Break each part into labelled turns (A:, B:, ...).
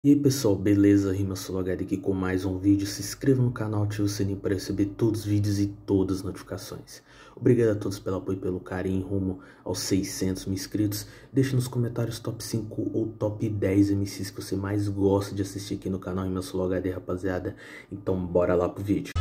A: E aí pessoal, beleza? RimaSoloHD aqui com mais um vídeo. Se inscreva no canal, ative o sininho para receber todos os vídeos e todas as notificações. Obrigado a todos pelo apoio e pelo carinho rumo aos 600 mil inscritos. Deixe nos comentários top 5 ou top 10 MCs que você mais gosta de assistir aqui no canal RimaSoloHD, rapaziada. Então bora lá pro vídeo.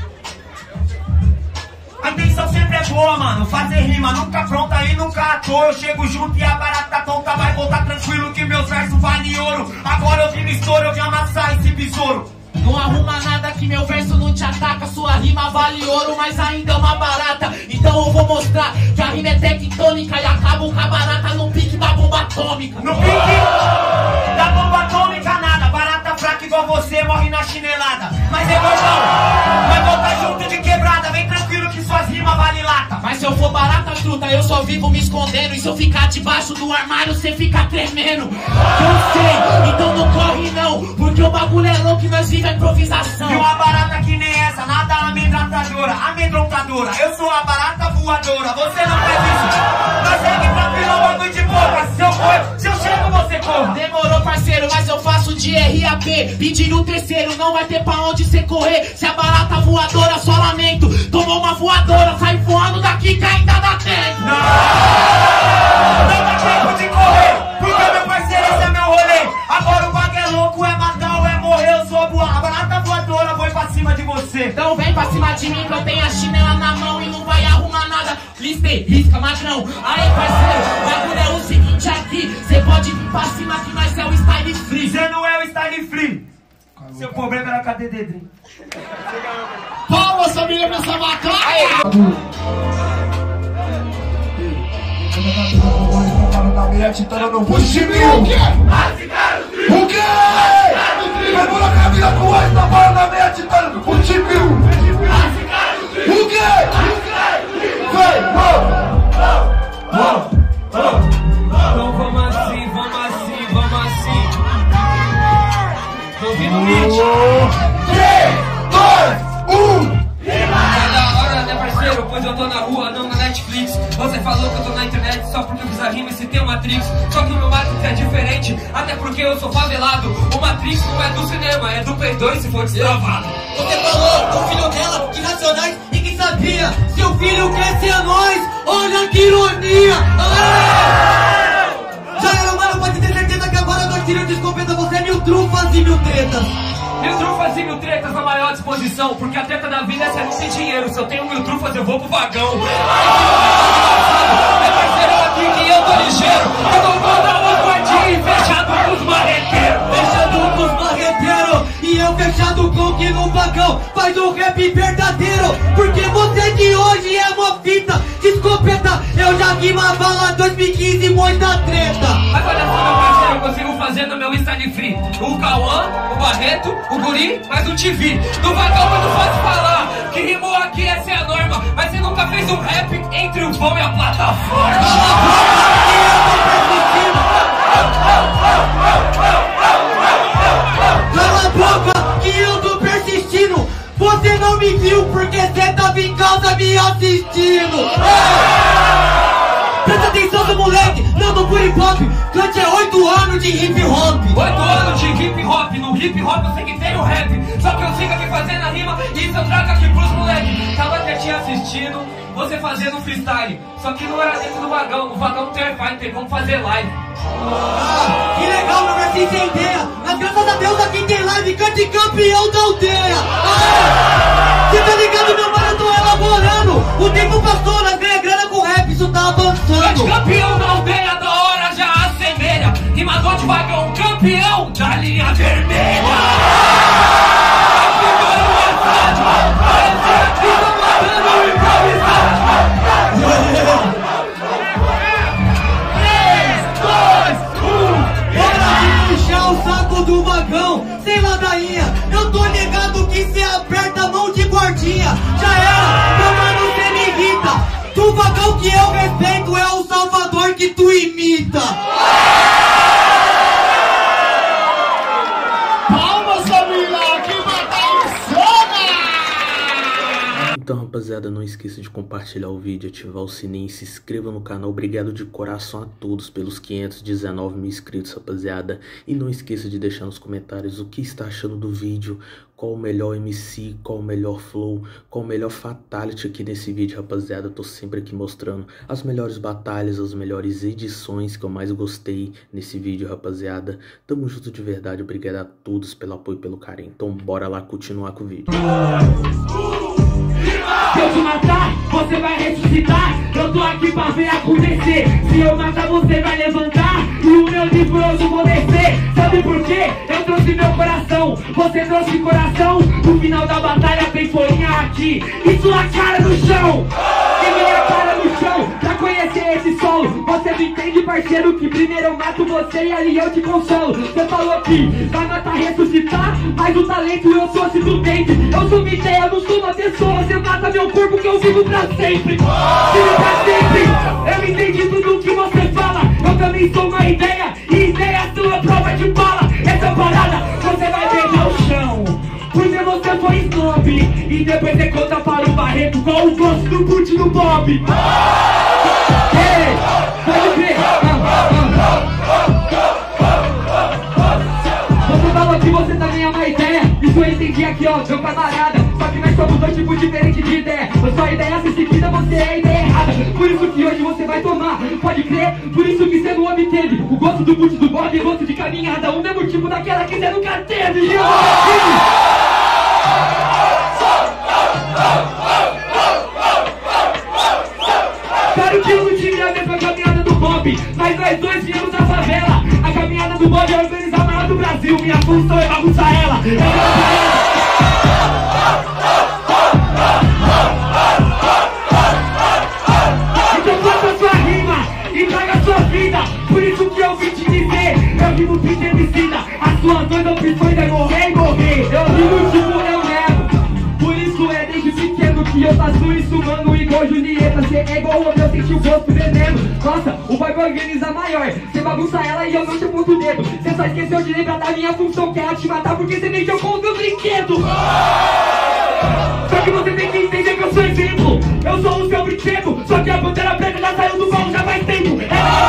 B: A intenção sempre é boa, mano, fazer rima nunca pronta e nunca à toa. Eu chego junto e a barata tonta vai voltar tranquilo que meus versos valem ouro. Agora eu vim no estouro, eu vim amassar esse besouro.
C: Não arruma nada que meu verso não te ataca. Sua rima vale ouro, mas ainda é uma barata. Então eu vou mostrar que a rima é tectônica e acabo com a barata no pique da bomba atômica.
B: No pique da bomba atômica nada, barata fraca igual você morre na chinelada. Mas é gordão, vai voltar junto de quebrada, vem tranquilo que suas rimas vale lata.
C: Mas se eu for barata truta, eu só vivo me escondendo. E se eu ficar debaixo do armário, cê fica tremendo. Eu sei, então não corre não, porque o bagulho é louco e nós vive a improvisação.
B: E uma barata que nem essa, nada amedrontadora. Eu sou a barata voadora, você não faz isso. Nós segue tranquilo, um bagulho de boca. Se eu chego, você corra.
C: Demorou, parceiro, mas eu faço de RAP. Beat no terceiro, não vai ter pra onde cê correr. Se a barata voadora, só lamento. Tomou uma voadora, sai voando daqui que ainda dá tempo.
B: Não dá tempo de correr, porque meu parceiro, esse é meu rolê. Agora o bagulho é louco, é matar ou é morrer. Eu sou a barata voadora, vou pra cima de você.
C: Então vem pra cima de mim que eu tenho a chinela na mão e não vai arrumar nada. Listei, risca, magrão. Aí parceiro, o bagulho é o seguinte aqui. Cê pode vir pra cima que nós é o style free.
B: Cê não é o style free. Seu problema era cadê Dedrim?
C: Palmas, família, pra essa batalha!
D: No push mil. O quê? Vai morar com a vida com oi, tá fora da meia titana no push mil. O quê? Vem,
B: Então vamos assim. Tô ouvindo o beat.
D: 3, 2, 1.
E: Tá da hora, né, parceiro? Pois eu tô na rua, não na Netflix. Você falou que eu tô na internet só porque eu fiz a rima e citei o Matrix. Só que o meu Matrix é diferente, até porque eu sou favelado. O Matrix não é do cinema, é do Play 2 se for destravado.
F: Você falou, o filho dela, que Racionais, e quem sabia? Seu filho quer ser nós, olha que ironia! Já era, mano, pode ter certeza que agora nós tiramos de escopeta, você é mil trufas e mil tretas.
E: Mil trufas e mil tretas na maior disposição, porque a treta da vida é se eu não tem dinheiro. Se eu tenho mil trufas, eu vou pro vagão. É parceiro aqui que eu tô ligeiro. Eu tô mandando os guardinhos fechado com os marreteiros.
F: Fechado com os marreteiros, e eu fechado com que no vagão faz um rap verdadeiro. Porque você de hoje é uma fita de escopeta. Eu já vi uma bala 2015 e muita treta.
E: Agora só, meu parceiro, eu consigo fazer no meu style free. O Cauã, o Barreto, o Guri, mas o TV. No vagão é muito fácil falar que rimou aqui, essa é a norma. Mas você nunca fez um rap entre o vão e a plataforma.
F: Cala a boca que eu tô persistindo. Você não me viu porque cê tava em casa me assistindo. Presta atenção, seu moleque, não do hip hop. Cante é 8 anos de hip hop.
E: 8 anos de hip hop, no hip hop eu sei que tem o rap. Só que eu sigo aqui fazendo a rima e isso eu trago aqui pros moleques. Tava quietinho assistindo, você fazendo freestyle. Só que não era dentro do vagão, no vagão não tem Wi-Fi, tem como fazer live.
F: Que legal, meu versinho sem ideia. Mas graças a Deus aqui tem live, cante campeão da aldeia. Cê tá ligado, meu mano, eu tô elaborando. O tempo passou, nós ganha grana com rap, isso tá avançando.
E: Campeão da aldeia, da hora já assemelha. Rimador de vagão, campeão da linha vermelha.
F: O saco do vagão, sem ladainha. Eu tô ligado que cê aperta a mão de guardinha. Já era, meu mano, cê me irrita. Do vagão que eu respeito é o Salvador que tu imita.
A: Então Então, rapaziada, não esqueça de compartilhar o vídeo, ativar o sininho, se inscreva no canal. Obrigado de coração a todos pelos 519 mil inscritos, rapaziada. E não esqueça de deixar nos comentários o que está achando do vídeo, qual o melhor MC, qual o melhor flow, qual o melhor fatality aqui nesse vídeo, rapaziada. Eu tô sempre aqui mostrando as melhores batalhas, as melhores edições que eu mais gostei nesse vídeo, rapaziada. Tamo junto de verdade, obrigado a todos pelo apoio e pelo carinho. Então bora lá continuar com o vídeo.
B: Se eu te matar, você vai ressuscitar. Eu tô aqui pra ver acontecer. Se eu matar, você vai levantar. E o meu livro eu não vou descer. Sabe por quê? Eu trouxe meu coração. Você trouxe coração. No final da batalha tem folhinha aqui e sua cara no chão. E minha cara no chão pra conhecer esse solo. Você não entende, parceiro, que primeiro eu mato você e ali eu te consolo. Você falou que vai matar, ressuscitar, mas o talento eu sou simplesmente. Eu sou uma ideia, eu não sou uma pessoa. Você mata meu corpo que eu vivo pra sempre. Vivo pra sempre. Eu entendi tudo que você fala. Eu também sou uma ideia, e ideia sua prova de bala. Essa parada você vai beijar o chão, porque você foi snob. E depois você conta para o Barreto qual o gosto do boot do Bob. Ei, pode ver. Você falou que você também é uma ideia. Isso eu entendi aqui, ó, meu camarada. Só que nós somos dois tipos diferentes de ideia. A sua ideia é ser seguida, você é a ideia errada. Por isso que hoje você vai tomar, pode crer. Por isso que você não obteve o gosto do boot do Bob e o gosto de caminhada. O mesmo tipo daquela que você nunca teve. Claro que eu não tive a mesma caminhada do Bob, mas nós dois viemos da favela. A caminhada do Bob é organizar a maior do Brasil. Minha função é bagunçar ela. Então faça a sua rima e traga a sua vida. Por isso que eu vim te dizer, eu rimo pinta emicida. As suas duas opções é morrer e morrer. Eu rimo tipo eu nego. Por isso é desde pequeno que eu faço isso, mano, igual Julieta. Cê é igual o meu, senti o gosto veneno. Nossa, o vai organizar maior. Cê bagunça ela e eu não te aponto o dedo. Cê só esqueceu de lembrar da minha função, que é te matar porque cê mexeu com o meu brinquedo. Só que você tem que entender que eu sou exemplo. Eu sou o seu brinquedo. Só que a Pantera Preta já saiu do baú já faz tempo. É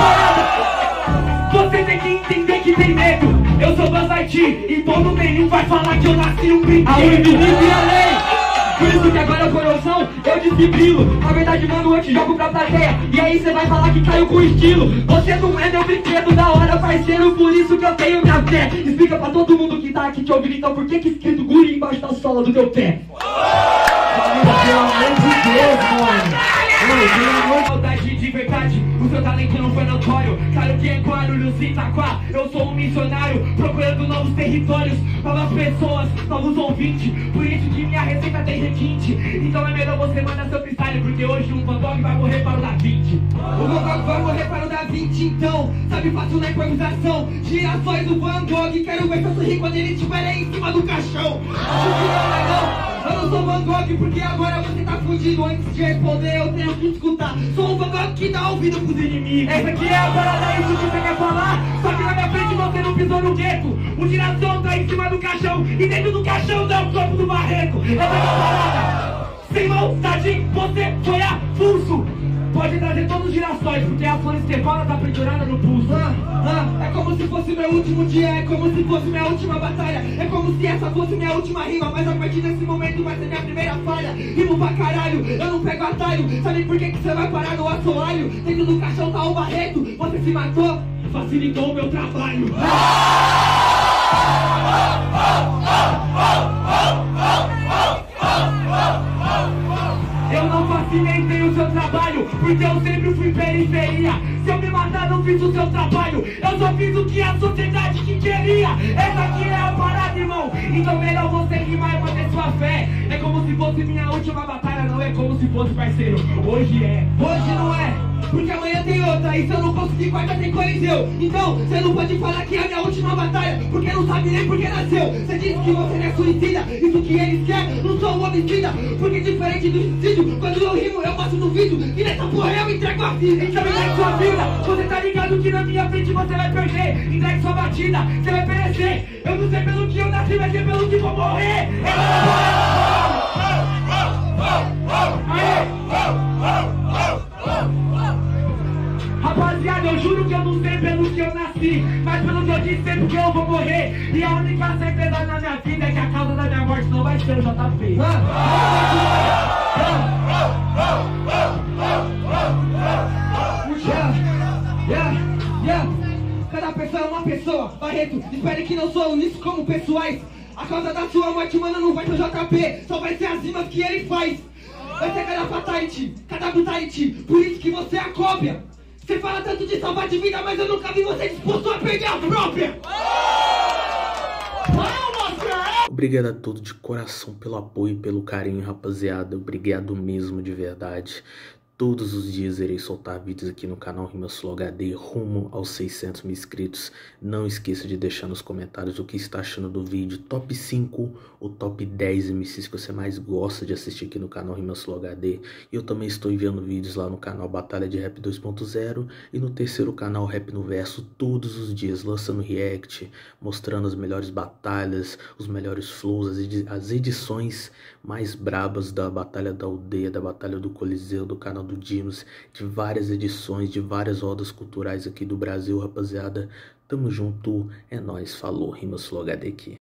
B: a parada. Você tem que entender que tem medo. Eu sou Buzz Lightyear e todo nenhum vai falar que eu nasci um brinquedo. A infinito e além. Por isso que agora a coroação eu desfibrilo. Na verdade, mano, eu te jogo pra plateia. E aí cê vai falar que caiu com estilo. Você não é meu brinquedo da hora, parceiro. Por isso que eu tenho minha fé. Explica pra todo mundo que tá aqui te ouvindo. Então por que escrito guri embaixo da sola do teu pé? Pelo amor de Deus, mano. Saudade de verdade, o seu talento não foi notório. Claro que é Guarulhos e Itaquá. Eu sou um missionário, procurando novos territórios, novas pessoas, novos ouvintes. Por isso que minha receita tem requinte. Então é melhor você mandar seu freestyle, porque hoje um Van Gogh vai morrer para o Da Vinci. O Van Gogh vai morrer para o Da Vinci, então sabe fácil na improvisação. Girassóis do Van Gogh, quero ver seu sorrir quando ele estiver aí em cima do caixão. Acho que não é não. Eu não sou Van Gogh porque agora você tá fudido. Antes de responder eu tenho que escutar. Sou um Van Gogh que dá ouvido pros inimigos. Essa aqui é a parada, isso que você quer falar. Só que na minha frente você não pisou no gueto. O girassol tá em cima do caixão e dentro do caixão dá o corpo do Barreto. Essa é a parada. Sem maldade, você foi avulso. Pode trazer todos os girassóis, porque a flor Estefana tá pendurada no pulso. É como se fosse meu último dia, é como se fosse minha última batalha. É como se essa fosse minha última rima, mas a partir desse momento vai ser minha primeira falha. Rimo pra caralho, eu não pego atalho. Sabe por que você vai parar no assoalho? Dentro do caixão tá o Barreto, você se matou e facilitou o meu trabalho. Eu não facilitei o seu trabalho, porque eu sempre fui periferia. Se eu me matar, não fiz o seu trabalho. Eu só fiz o que a sociedade que queria. Essa aqui é a parada, irmão. Então melhor você rimar e manter sua fé. É como se fosse minha última batalha, não é como se fosse, parceiro. Hoje é, hoje não é. Porque amanhã tem outra, e se eu não conseguir quarta tem Coliseu. Então, você não pode falar que é a minha última batalha, porque não sabe nem por que nasceu. Você disse que você não é suicida, isso que eles querem, não sou um homicida. Porque diferente do suicídio, quando eu rimo eu mostro no vídeo, e nessa porra eu entrego a vida. Então entregue sua vida, você tá ligado que na minha frente você vai perder. Entregue sua batida, você vai perecer. Eu não sei pelo que eu nasci, vai ser pelo que vou morrer. Rapaziada, eu juro que eu não sei pelo que eu nasci, mas pelo que eu disse sempre que eu vou morrer. E a única certeza na minha vida é que a causa da minha morte não vai ser o JP.
F: Cada pessoa é uma pessoa, Barreto, espere que não sou nisso como pessoais. A causa da sua morte, mano, não vai ser o JP, só vai ser as rimas que ele faz. Vai ser cada fatality, cada brutality, por isso que você é a cópia. Você fala tanto de salvar de vida, mas eu nunca vi você disposto a perder a própria.
A: Obrigado a todos de coração pelo apoio e pelo carinho, rapaziada. Obrigado mesmo, de verdade. Todos os dias irei soltar vídeos aqui no canal Rimas Flow HD rumo aos 600 mil inscritos. Não esqueça de deixar nos comentários o que está achando do vídeo. Top 5 ou top 10 MCs que você mais gosta de assistir aqui no canal Rimas Flow HD. E eu também estou enviando vídeos lá no canal Batalha de Rap 2.0 e no terceiro canal Rap no Verso todos os dias, lançando react, mostrando as melhores batalhas, os melhores flows, as edições mais brabas da Batalha da Aldeia, da Batalha do Coliseu, do canal do Dinos, de várias edições, de várias rodas culturais aqui do Brasil, rapaziada. Tamo junto, é nóis, falou, Rimas Flow HD aqui.